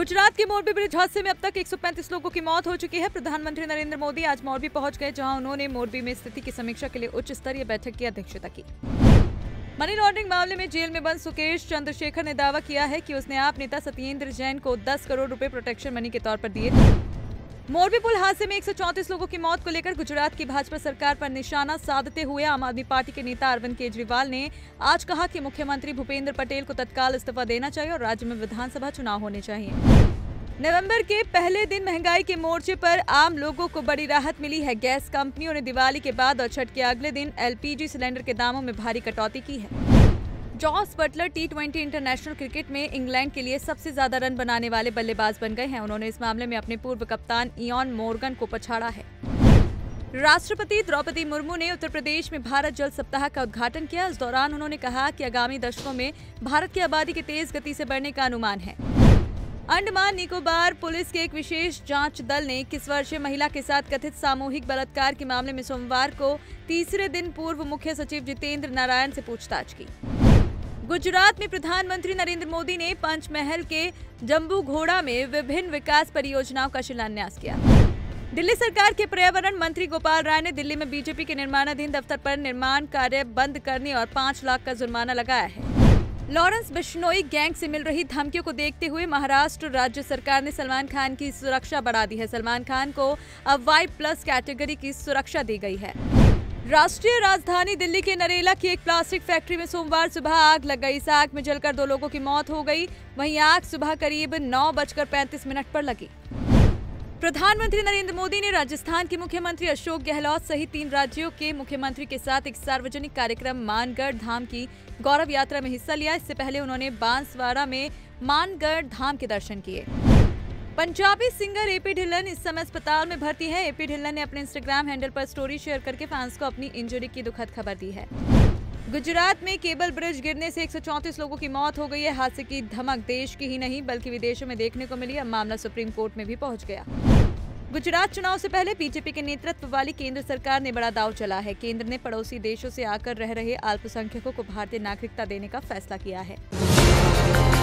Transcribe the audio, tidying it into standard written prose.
गुजरात के मोरबी ब्रिज हादसे में अब तक 135 लोगों की मौत हो चुकी है। प्रधानमंत्री नरेंद्र मोदी आज मोरबी पहुंच गए, जहां उन्होंने मोरबी में स्थिति की समीक्षा के लिए उच्च स्तरीय बैठक की अध्यक्षता की। मनी लॉन्ड्रिंग मामले में जेल में बंद सुकेश चंद्रशेखर ने दावा किया है कि उसने आप नेता सत्येंद्र जैन को 10 करोड़ रुपए प्रोटेक्शन मनी के तौर पर दिए। मोरबी पुल हादसे में 134 लोगों की मौत को लेकर गुजरात की भाजपा सरकार पर निशाना साधते हुए आम आदमी पार्टी के नेता अरविंद केजरीवाल ने आज कहा कि मुख्यमंत्री भूपेंद्र पटेल को तत्काल इस्तीफा देना चाहिए और राज्य में विधानसभा चुनाव होने चाहिए। नवंबर के पहले दिन महंगाई के मोर्चे पर आम लोगों को बड़ी राहत मिली है। गैस कंपनियों ने दिवाली के बाद और छठ के अगले दिन एलपीजी सिलेंडर के दामों में भारी कटौती की है। जॉस बटलर टी20 इंटरनेशनल क्रिकेट में इंग्लैंड के लिए सबसे ज्यादा रन बनाने वाले बल्लेबाज बन गए हैं। उन्होंने इस मामले में अपने पूर्व कप्तान इयान मोर्गन को पछाड़ा है। राष्ट्रपति द्रौपदी मुर्मू ने उत्तर प्रदेश में भारत जल सप्ताह का उद्घाटन किया। इस दौरान उन्होंने कहा कि आगामी दशकों में भारत की आबादी के तेज गति से बढ़ने का अनुमान है। अंडमान निकोबार पुलिस के एक विशेष जांच दल ने 21 वर्षीय महिला के साथ कथित सामूहिक बलात्कार के मामले में सोमवार को तीसरे दिन पूर्व मुख्य सचिव जितेंद्र नारायण से पूछताछ की। गुजरात में प्रधानमंत्री नरेंद्र मोदी ने पंचमहल के जम्बू घोड़ा में विभिन्न विकास परियोजनाओं का शिलान्यास किया। दिल्ली सरकार के पर्यावरण मंत्री गोपाल राय ने दिल्ली में बीजेपी के निर्माणाधीन दफ्तर पर निर्माण कार्य बंद करने और 5 लाख का जुर्माना लगाया है। लॉरेंस बिश्नोई गैंग से मिल रही धमकियों को देखते हुए महाराष्ट्र राज्य सरकार ने सलमान खान की सुरक्षा बढ़ा दी है। सलमान खान को अब Y+ कैटेगरी की सुरक्षा दी गई है। राष्ट्रीय राजधानी दिल्ली के नरेला की एक प्लास्टिक फैक्ट्री में सोमवार सुबह आग लग गई। इस आग में जलकर 2 लोगों की मौत हो गई। वहीं आग सुबह करीब 9:35 पर लगी। प्रधानमंत्री नरेंद्र मोदी ने राजस्थान के मुख्यमंत्री अशोक गहलोत सहित 3 राज्यों के मुख्यमंत्री के साथ एक सार्वजनिक कार्यक्रम मानगढ़ धाम की गौरव यात्रा में हिस्सा लिया। इससे पहले उन्होंने बांसवाड़ा में मानगढ़ धाम के दर्शन किए। पंजाबी सिंगर एपी ढिल्लन इस समय अस्पताल में भर्ती है। एपी ढिल्लन ने अपने इंस्टाग्राम हैंडल पर स्टोरी शेयर करके फैंस को अपनी इंजरी की दुखद खबर दी है। गुजरात में केबल ब्रिज गिरने से 134 लोगों की मौत हो गई है। हादसे की धमक देश की ही नहीं बल्कि विदेशों में देखने को मिली। अब मामला सुप्रीम कोर्ट में भी पहुंच गया। गुजरात चुनाव से पहले बीजेपी के नेतृत्व वाली केंद्र सरकार ने बड़ा दांव चला है। केंद्र ने पड़ोसी देशों से आकर रह रहे अल्पसंख्यकों को भारतीय नागरिकता देने का फैसला किया है।